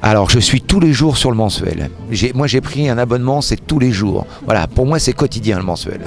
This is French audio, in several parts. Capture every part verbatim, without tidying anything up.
Alors, je suis tous les jours sur le mensuel. Moi, j'ai pris un abonnement, c'est tous les jours. Voilà, pour moi, c'est quotidien le mensuel.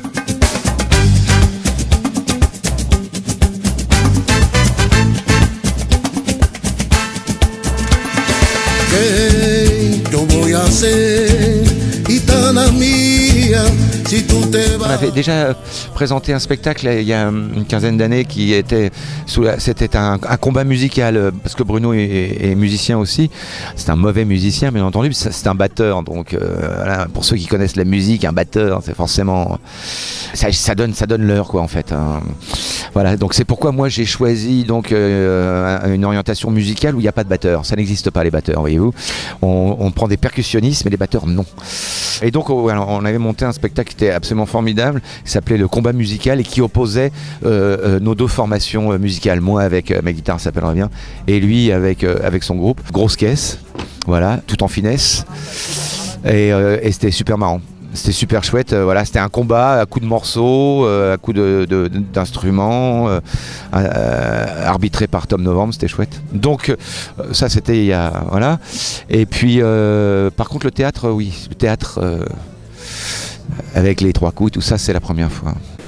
On avait déjà présenté un spectacle il y a une quinzaine d'années qui était sous la, c'était un, un combat musical parce que Bruno est, est musicien aussi. C'est un mauvais musicien bien entendu, c'est un batteur, donc euh, voilà, pour ceux qui connaissent la musique, un batteur c'est forcément ça, ça donne ça donne l'heure quoi en fait. Hein. Voilà, donc c'est pourquoi moi j'ai choisi donc euh, une orientation musicale où il n'y a pas de batteur. Ça n'existe pas les batteurs, voyez-vous. On, on prend des percussionnistes mais les batteurs non. Et donc on avait monté un spectacle qui était absolument formidable, qui s'appelait Le Combat Musical et qui opposait euh, euh, nos deux formations musicales. Moi avec euh, ma guitare, ça s'appellera bien, et lui avec, euh, avec son groupe. Grosse caisse, voilà, tout en finesse. Et, euh, et c'était super marrant. C'était super chouette, euh, voilà, c'était un combat à coups de morceaux, euh, à coups de, de, d'instruments, euh, euh, arbitré par Tom Novembre, c'était chouette. Donc euh, ça c'était il y a, voilà. Et puis euh, par contre le théâtre, oui, le théâtre euh, avec les trois coups, tout ça c'est la première fois.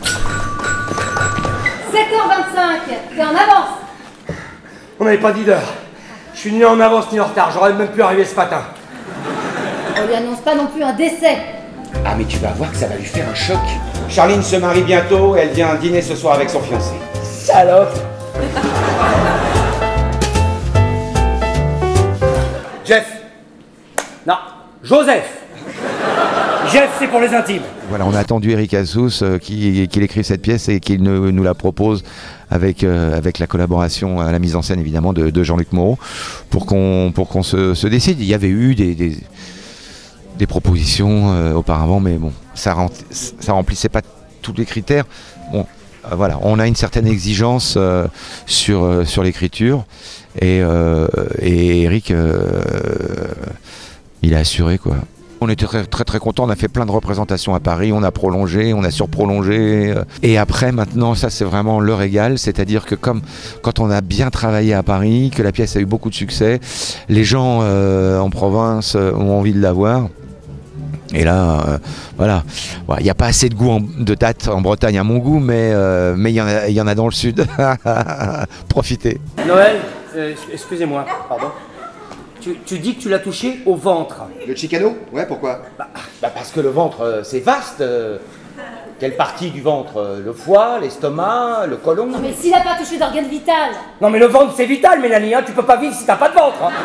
sept heures vingt-cinq, t'es en avance. On n'avait pas dit d'heure. Je suis ni en avance ni en retard, j'aurais même pu arriver ce matin. On lui annonce pas non plus un décès. Ah mais tu vas voir que ça va lui faire un choc. Charline se marie bientôt, elle vient dîner ce soir avec son fiancé. Salope. Jeff. Non, Joseph. Jeff, c'est pour les intimes. Voilà, on a attendu Eric Assous euh, qu'il qu'il écrive cette pièce et qu'il nous, nous la propose avec, euh, avec la collaboration à la mise en scène évidemment de, de Jean-Luc Moreau pour qu'on pour qu'on se, se décide. Il y avait eu des... des des propositions euh, auparavant, mais bon, ça, rem ça remplissait pas tous les critères. Bon, euh, voilà, on a une certaine exigence euh, sur, euh, sur l'écriture, et, euh, et Eric, euh, il a assuré quoi. On était très très très contents, on a fait plein de représentations à Paris, on a prolongé, on a surprolongé. Euh, et après maintenant, ça c'est vraiment le régal, c'est-à-dire que comme quand on a bien travaillé à Paris, que la pièce a eu beaucoup de succès, les gens euh, en province euh, ont envie de la voir. Et là, euh, voilà, il n'y a pas assez de goût en, de date en Bretagne à mon goût, mais euh, mais il y en a, il y en a dans le sud. Profitez. Noël, euh, excusez-moi, pardon. Tu, tu dis que tu l'as touché au ventre. Le Chicano? Ouais, pourquoi? Bah, bah parce que le ventre, euh, c'est vaste. Euh, quelle partie du ventre? euh, Le foie, l'estomac, le côlon? Non mais s'il a pas touché d'organe vital. Non mais le ventre c'est vital, Mélanie, hein, tu peux pas vivre si t'as pas de ventre. Hein.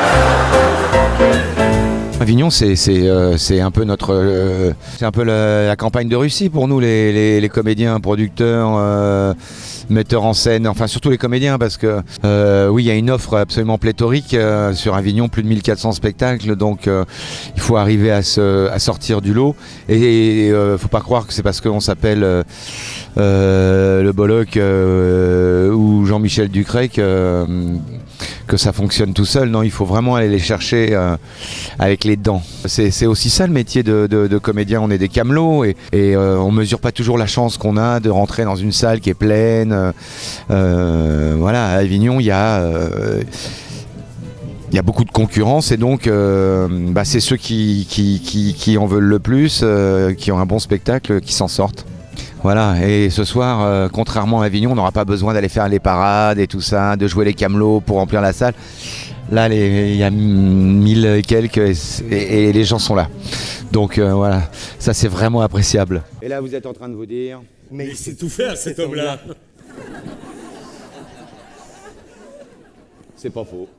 Avignon, c'est euh, un peu notre, euh, c'est un peu la, la campagne de Russie pour nous, les, les, les comédiens, producteurs, euh, metteurs en scène, enfin surtout les comédiens, parce que euh, oui, il y a une offre absolument pléthorique euh, sur Avignon, plus de mille quatre cents spectacles, donc euh, il faut arriver à, se, à sortir du lot. Et il ne faut pas croire que c'est parce qu'on s'appelle euh, euh, le Bollock euh, ou Jean-Michel Ducré que, que ça fonctionne tout seul. Non, il faut vraiment aller les chercher euh, avec les dents. C'est aussi ça le métier de, de, de comédien, on est des camelots et, et euh, on mesure pas toujours la chance qu'on a de rentrer dans une salle qui est pleine. Euh, voilà, à Avignon, il y a... Euh, il y a beaucoup de concurrence et donc euh, bah, c'est ceux qui, qui, qui, qui en veulent le plus, euh, qui ont un bon spectacle, qui s'en sortent. Voilà, et ce soir, euh, contrairement à Avignon, on n'aura pas besoin d'aller faire les parades et tout ça, de jouer les camelots pour remplir la salle. Là, il y a mille et quelques et, et, et les gens sont là. Donc euh, voilà, ça c'est vraiment appréciable. Et là, vous êtes en train de vous dire... Mais il sait tout faire, cet homme-là. C'est pas faux.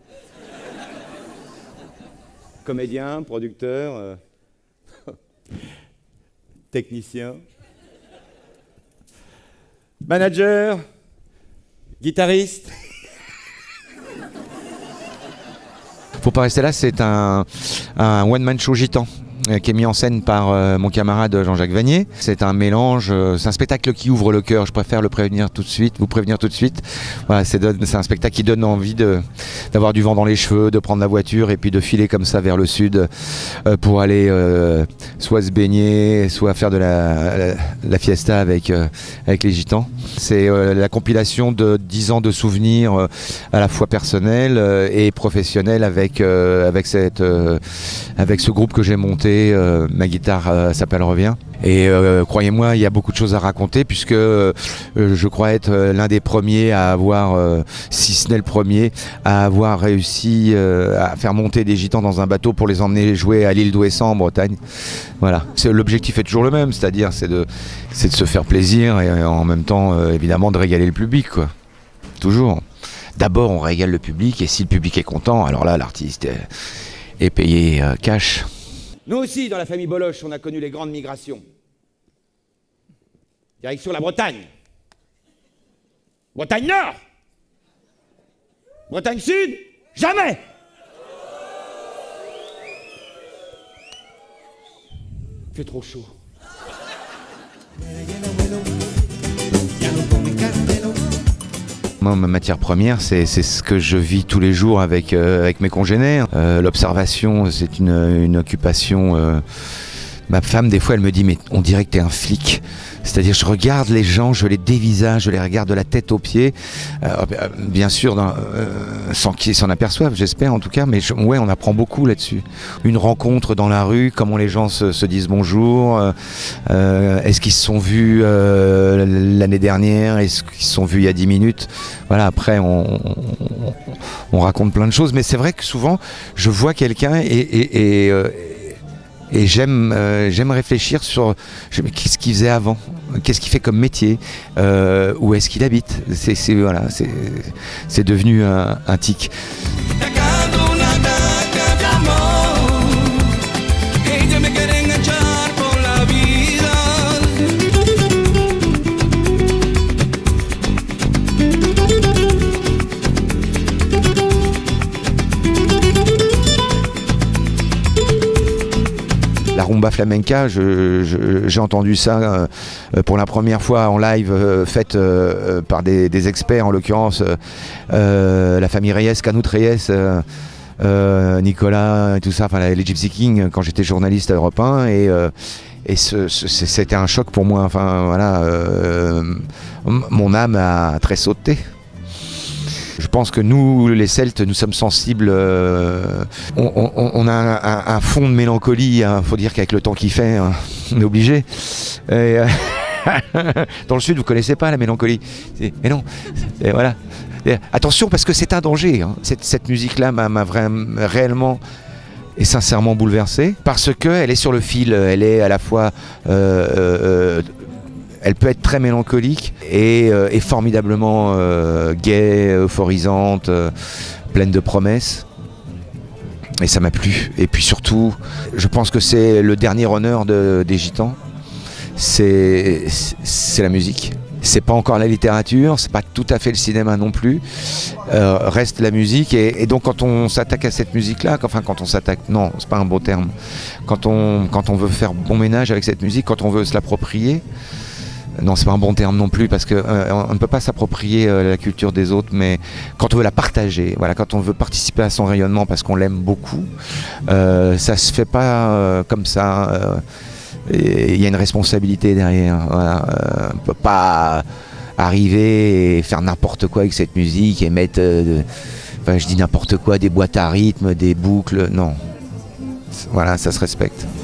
Comédien, producteur, euh... technicien, manager, guitariste. Faut pas rester là, c'est un, un one-man show gitan. qui est mis en scène par euh, mon camarade Jean-Jacques Vanier. C'est un mélange, euh, c'est un spectacle qui ouvre le cœur, je préfère le prévenir tout de suite, vous prévenir tout de suite. Voilà, c'est, c'est un spectacle qui donne envie de, d'avoir du vent dans les cheveux, de prendre la voiture et puis de filer comme ça vers le sud euh, pour aller euh, soit se baigner, soit faire de la, la, la fiesta avec, euh, avec les gitans. C'est euh, la compilation de dix ans de souvenirs euh, à la fois personnels euh, et professionnels avec, euh, avec, cette, euh, avec ce groupe que j'ai monté. Euh, ma guitare euh, s'appelle Revient. Et euh, croyez-moi, il y a beaucoup de choses à raconter puisque euh, je crois être l'un des premiers à avoir, euh, si ce n'est le premier, à avoir réussi euh, à faire monter des gitans dans un bateau pour les emmener jouer à l'île d'Ouessant en Bretagne. Voilà. C'est, l'objectif est toujours le même, c'est-à-dire c'est de, c'est de se faire plaisir et en même temps euh, évidemment de régaler le public, quoi. Toujours. D'abord on régale le public et si le public est content, alors là l'artiste est, est payé euh, cash. Nous aussi, dans la famille Boloche, on a connu les grandes migrations. Direction la Bretagne. Bretagne Nord. Bretagne Sud, jamais. Il fait trop chaud. Moi, ma matière première, c'est, c'est ce que je vis tous les jours avec, euh, avec mes congénères. Euh, l'observation, c'est une, une occupation... Euh, ma femme, des fois, elle me dit « mais on dirait que t'es un flic ». C'est-à-dire, je regarde les gens, je les dévisage, je les regarde de la tête aux pieds. Euh, bien sûr, dans, euh, sans qu'ils s'en aperçoivent, j'espère en tout cas, mais je, ouais, on apprend beaucoup là-dessus. Une rencontre dans la rue, comment les gens se, se disent bonjour, euh, est-ce qu'ils se sont vus euh, l'année dernière, est-ce qu'ils se sont vus il y a dix minutes. Voilà, après, on, on, on raconte plein de choses, mais c'est vrai que souvent, je vois quelqu'un et... et, et euh, Et j'aime, euh, j'aime réfléchir sur je, qu'est-ce qu'il faisait avant, qu'est-ce qu'il fait comme métier, euh, où est-ce qu'il habite. C'est, c'est, voilà, c'est, c'est devenu un, un tic. La rumba flamenca, je, je, j'ai entendu ça euh, pour la première fois en live, euh, faite euh, par des, des experts, en l'occurrence euh, la famille Reyes, Canut Reyes, euh, euh, Nicolas et tout ça, enfin les Gypsy Kings, quand j'étais journaliste à Europe un, et, euh, et ce, ce, c'était un choc pour moi. Enfin voilà, euh, mon âme a très sauté. Je pense que nous, les Celtes, nous sommes sensibles. Euh, on, on, on a un, un, un fond de mélancolie. Il hein, faut dire qu'avec le temps qu'il fait, hein, on est obligé. Et, euh, dans le sud, vous connaissez pas la mélancolie. Et non. Et voilà. Et attention, parce que c'est un danger. Hein. Cette, cette musique-là m'a, m'a vraiment, réellement et sincèrement bouleversé, parce qu'elle est sur le fil. Elle est à la fois... Euh, euh, Elle peut être très mélancolique et, euh, et formidablement euh, gaie, euphorisante, euh, pleine de promesses. Et ça m'a plu. Et puis surtout, je pense que c'est le dernier honneur de, des Gitans. C'est, c'est la musique. C'est pas encore la littérature, c'est pas tout à fait le cinéma non plus. Euh, reste la musique. Et, et donc quand on s'attaque à cette musique-là, enfin quand on s'attaque, non, c'est pas un beau terme. Quand on, quand on veut faire bon ménage avec cette musique, quand on veut se l'approprier. Non, c'est pas un bon terme non plus, parce qu'on euh, ne peut pas s'approprier euh, la culture des autres, mais quand on veut la partager, voilà, quand on veut participer à son rayonnement parce qu'on l'aime beaucoup, euh, ça se fait pas euh, comme ça. Il y a une responsabilité derrière. Voilà, euh, on ne peut pas arriver et faire n'importe quoi avec cette musique et mettre, euh, enfin, je dis n'importe quoi, des boîtes à rythme, des boucles. Non, voilà, ça se respecte.